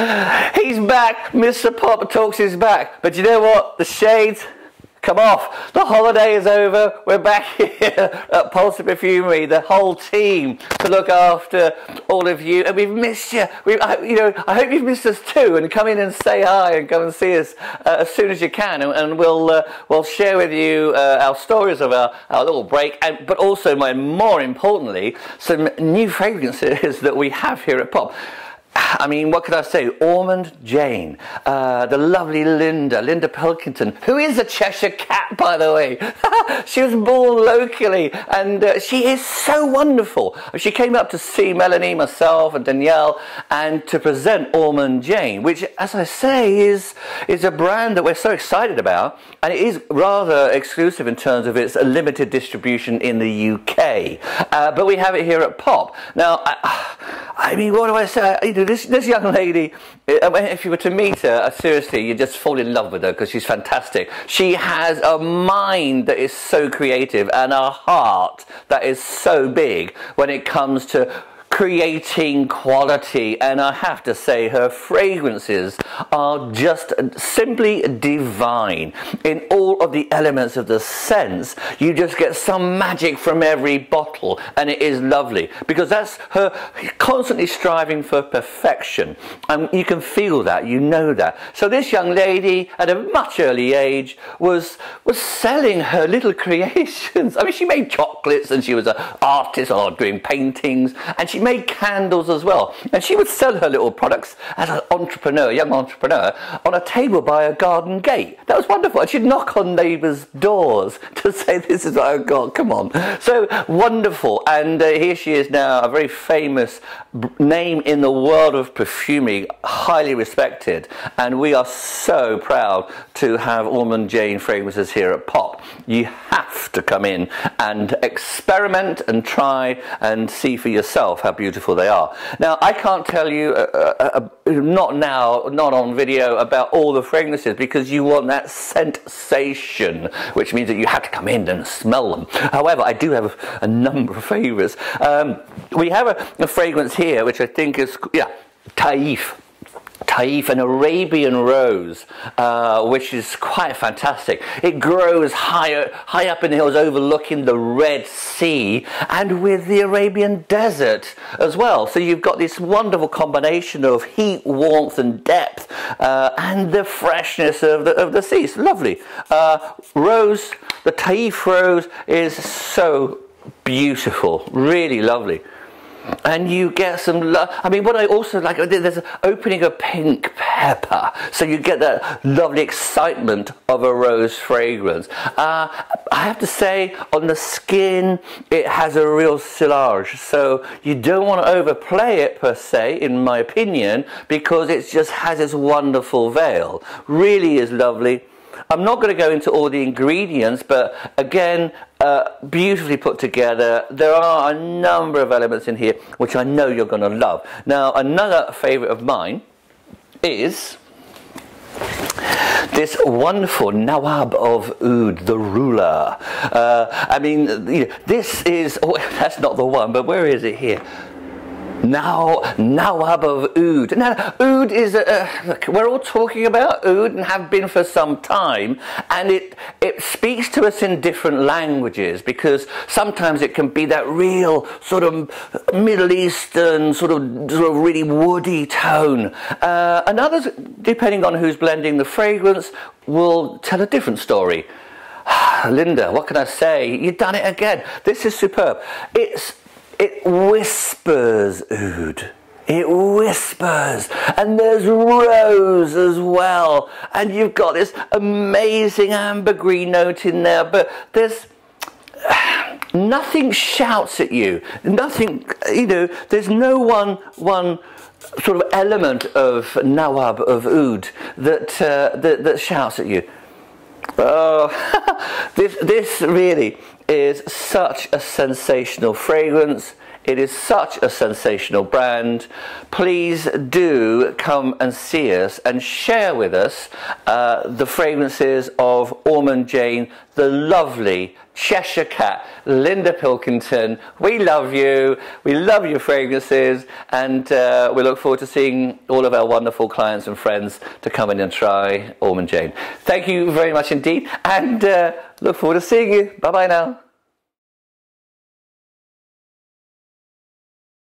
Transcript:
He's back. Mr. Pop Talks is back. But you know what? The shades come off. The holiday is over. We're back here at Pulsar Perfumery, the whole team, to look after all of you. And we've missed you. I hope you've missed us too. And come in and say hi and come and see us as soon as you can. And we'll share with you our stories of our little break, but also, more importantly, some new fragrances that we have here at Pop. I mean, what could I say? Ormond Jane, the lovely Linda Pilkington, who is a Cheshire cat, by the way. She was born locally, and she is so wonderful. She came up to see Melanie, myself, and Danielle, and to present Ormond Jane, which, as I say, is a brand that we're so excited about, and it is rather exclusive in terms of its limited distribution in the UK. But we have it here at Pop. Now, I mean, what do I say? This young lady, if you were to meet her, seriously, you just fall in love with her because she's fantastic. She has a mind that is so creative and a heart that is so big when it comes to creating quality, and I have to say her fragrances are just simply divine in all of the elements of the scents. You just get some magic from every bottle, and it is lovely because that's her constantly striving for perfection, and you can feel that, you know that. So this young lady at a much early age was selling her little creations. I mean, she made chocolates, and she was an artist doing paintings, and she made candles as well, and she would sell her little products as an entrepreneur, young entrepreneur, on a table by a garden gate. That was wonderful. And she'd knock on neighbours' doors to say, this is what I've got, come on. So wonderful. And here she is now, a very famous name in the world of perfumery, highly respected, and we are so proud to have Ormond Jane fragrances here at Pop. You have to come in and experiment and try and see for yourself how beautiful they are. Now, I can't tell you, not now, not on video, about all the fragrances because you want that sensation, which means that you have to come in and smell them. However, I do have a number of favourites. We have a fragrance here, which I think is, Taif. Taif, an Arabian rose, which is quite fantastic. It grows high up in the hills overlooking the Red Sea and with the Arabian desert as well. So you've got this wonderful combination of heat, warmth and depth and the freshness of the sea. It's lovely. Rose, the Taif rose is so beautiful, really lovely. And you get some, I mean, what I also like, there's an opening of pink pepper, so you get that lovely excitement of a rose fragrance. I have to say, on the skin, it has a real silage, so you don't want to overplay it per se, in my opinion, because it just has this wonderful veil. Really is lovely. I'm not going to go into all the ingredients, but again, beautifully put together. There are a number of elements in here which I know you're going to love. Now, another favourite of mine is this wonderful Nawab of Oud, the ruler. I mean, this is, that's not the one, but where is it here? Nawab of Oud. Now, Oud is, look, we're all talking about Oud and have been for some time, and it speaks to us in different languages because sometimes it can be that real sort of Middle Eastern, sort of really woody tone. And others, depending on who's blending the fragrance, will tell a different story. Linda, what can I say? You've done it again. This is superb. It whispers oud. It whispers. And there's rose as well. And you've got this amazing ambergris note in there. But there's nothing shouts at you. Nothing, there's no one sort of element of Nawab of Oud that shouts at you. Oh, this really is such a sensational fragrance. It is such a sensational brand. Please do come and see us and share with us the fragrances of Ormond Jane, the lovely Cheshire Cat, Linda Pilkington. We love you. We love your fragrances, and we look forward to seeing all of our wonderful clients and friends to come in and try Ormond Jane. Thank you very much indeed, and look forward to seeing you. Bye bye now.